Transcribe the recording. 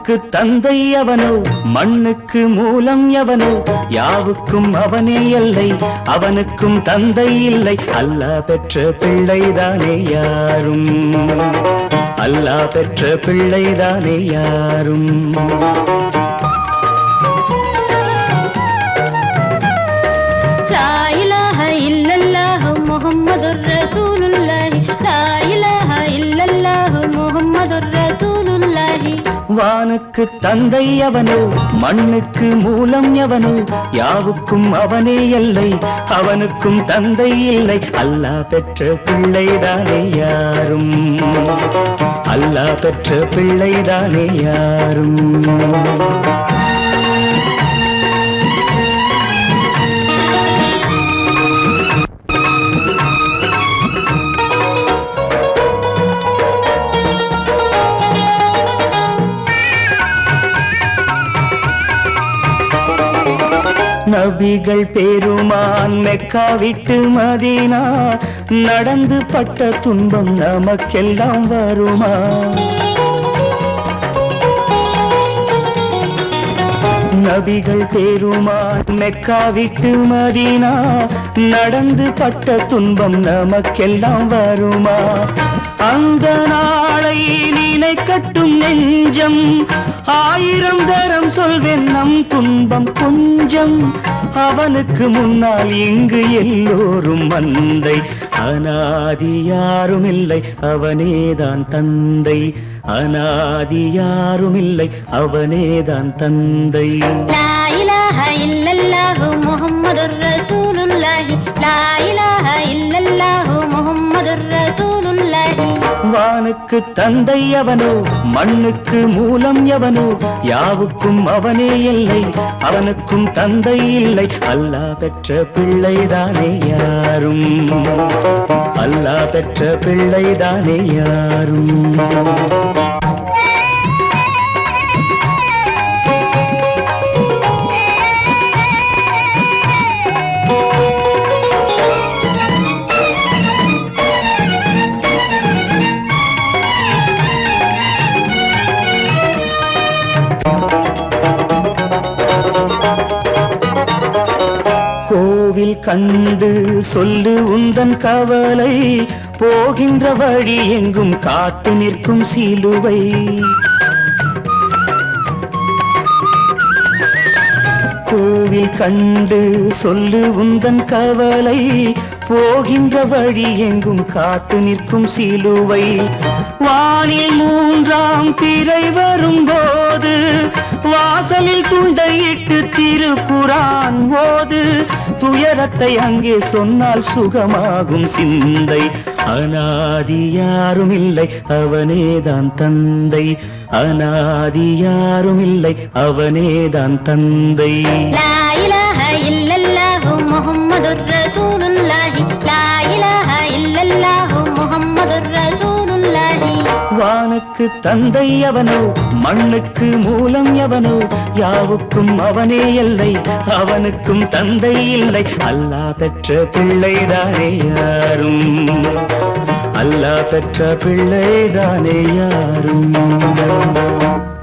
வானுக்கு தந்தை அவனோ மண்ணுக்கு மூலம் எவனோ யாவுக்கும் அவனே எல்லை அவனுக்கும் தந்தை இல்லை அல்லாஹ் பெற்ற பிள்ளைதானே யாரும் அல்லாஹ் பெற்ற பிள்ளைதானே யாரும் லா இலாஹ இல்லல்லாஹ் முஹம்மதுர் ரசூலுல்லாஹ் லா இலாஹ இல்லல்லாஹ் முஹம்மதுர் ரசூலுல்லாஹ் வானுக்கு தந்தை அவனோ மண்ணுக்கு மூலம் எவனோ யாவுக்கும் அவனே எல்லை அவனுக்கும் தந்தை இல்லை அல்லாஹ் பெற்ற பிள்ளைதானே யாரும் அல்லாஹ் பெற்ற பிள்ளைதானே யாரும் நபிகள் பெருமான் மெக்கா விட்டு மதீனா நடந்து பட்ட துன்பம் நமக்கெல்லாம் வருமா நபிகள் பெருமான் மெக்கா விட்டு மதீனா நடந்து பட்ட துன்பம் நமக்கெல்லாம் வருமா அந்த நாளை நினைக்கட்டும் நெஞ்சம் ஆயிரம் தரம் சொல்வேன் நம் துன்பம் கொஞ்சம் அவனுக்கு முன்னால் இங்கு எல்லோரும் மந்தை அநாதி யாரும் இல்லை அவனேதான் தந்தை அநாதி யாரும் இல்லை அவனேதான் தந்தை லா இலாஹ இல்லல்லாஹ் முஹம்மதுர் ரசூலுல்லாஹ் லா இலாஹ இல்லல்லாஹ் முஹம்மதுர் ரசூலுல்லாஹ் வானுக்கு தந்தை அவனோ மண்ணுக்கு மூலம் எவனோ யாவுக்கும் அவனே இல்லை அவனுக்கும் தந்தை இல்லை அல்லாஹ் பெற்ற பிள்ளைதானே யாரும் அல்லாஹ் பெற்ற பிள்ளைதானே யாரும் கோவில் கண்டு சொல்லு உந்தன் கவலை போகின்ற வழி எங்கும் காத்து நிற்கும் சிலுவை கோவில் கண்டு சொல்லு உந்தன் கவலை போகின்ற வழி எங்கும் காத்து நிற்கும் சிலுவை வானில் மூன்றாம் திரை வரும்போது வாசலில் துண்டையிட்டு திருக்குரான் ஓது துயரத்தை அங்கே சொன்னால் சுகமாகும் சிந்தை அநாதி யாரும் இல்லை அவனேதான் தந்தை அநாதி யாரும் இல்லை அவனேதான் தந்தை லா இலாஹ இல்லல்லாஹ் முஹம்மதுர் ரசூலுல்லாஹ் லா இலாஹ இல்லல்லாஹ் முஹம்மதுர் ரசூலுல்லாஹ் வானுக்கு தந்தை அவனோ மண்ணுக்கு மூலம் எவனோ யாவுக்கும் அவனே எல்லை அவனுக்கும் தந்தை இல்லை அல்லாஹ் பெற்ற பிள்ளைதானே யாரும் அல்லாஹ் பெற்ற பிள்ளைதானே யாரும்